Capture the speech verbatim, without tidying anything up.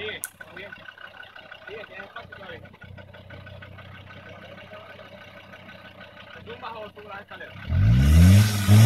Sigue, todo bien. Sigue, tienes espacio todavía. ¿Zumbas o subes las escaleras?